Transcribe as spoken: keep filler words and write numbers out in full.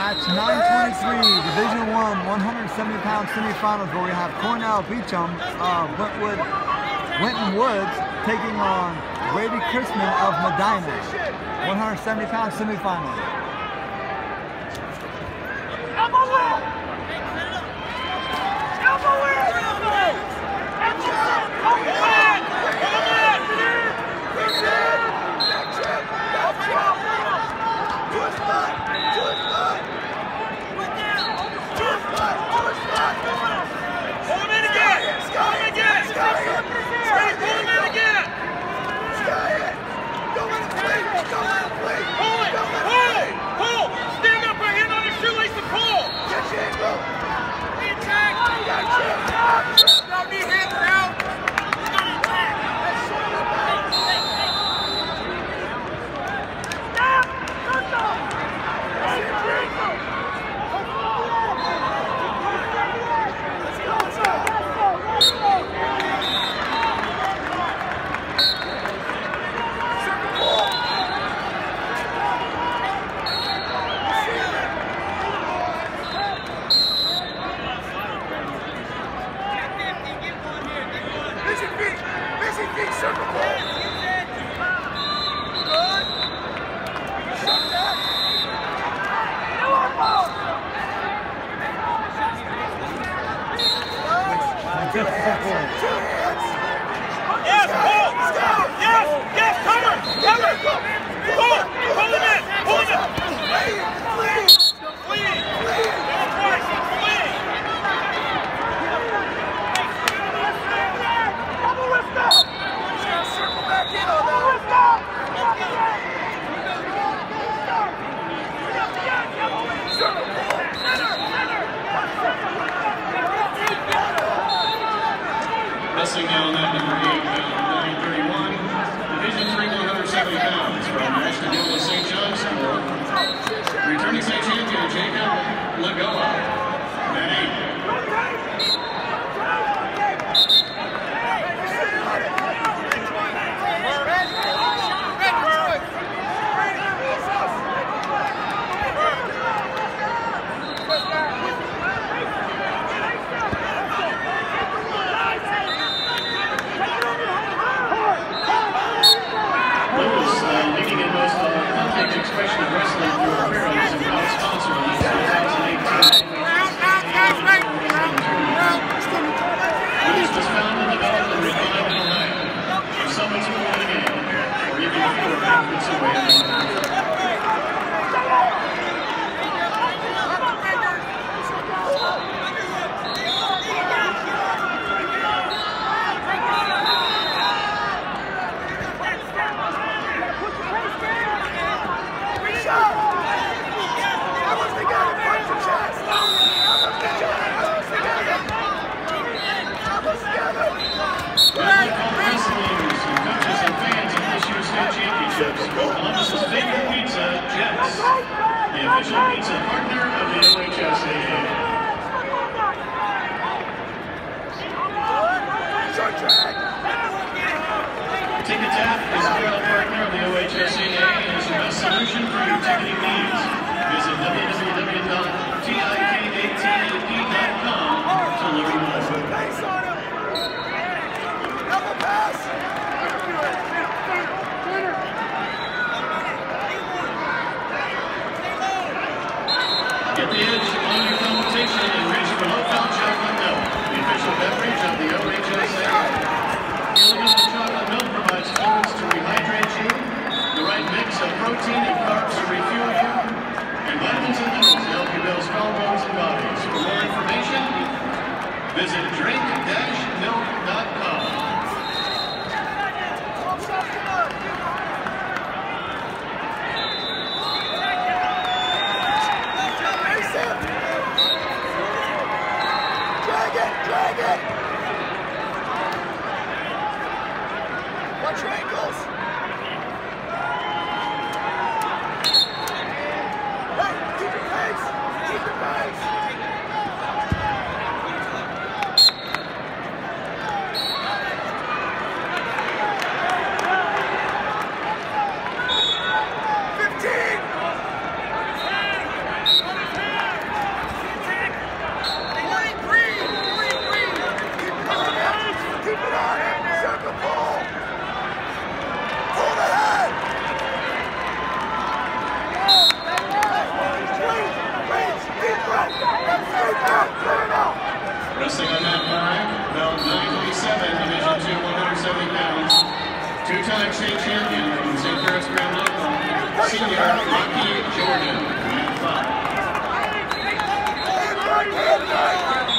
match nine twenty-three, Division One, one hundred seventy pound semifinals, where we have Cornell Beecham, uh, Wentwood, Winton Woods taking on Brady Chrisman of Medina, one hundred seventy pound semifinals. Wrestling now in that number eight, nine thirty-one, Division three, one hundred seventy pounds, from Ashtabula Saint John School, returning state champion Jacob Lagoa, at eight. Expression of wrestling through appearance and proud sponsor of the two thousand eighteen This was founded, developed, and revived in Ohio. For someone to win the game, or even if you were conference away from Columbus's favorite pizza, Jets, the official pizza partner of the O H S A A. Ticket Tap is a proud partner of the O H S A A and is the best solution for your ticketing needs. Visit w w w dot tik dot com to learn more. Get the edge on your competition and reach for Hotel Chocolate Milk, the official beverage of the O H S A A. Illegable chocolate milk provides fluids to rehydrate you, the right senior, Rocky Jordan, at five.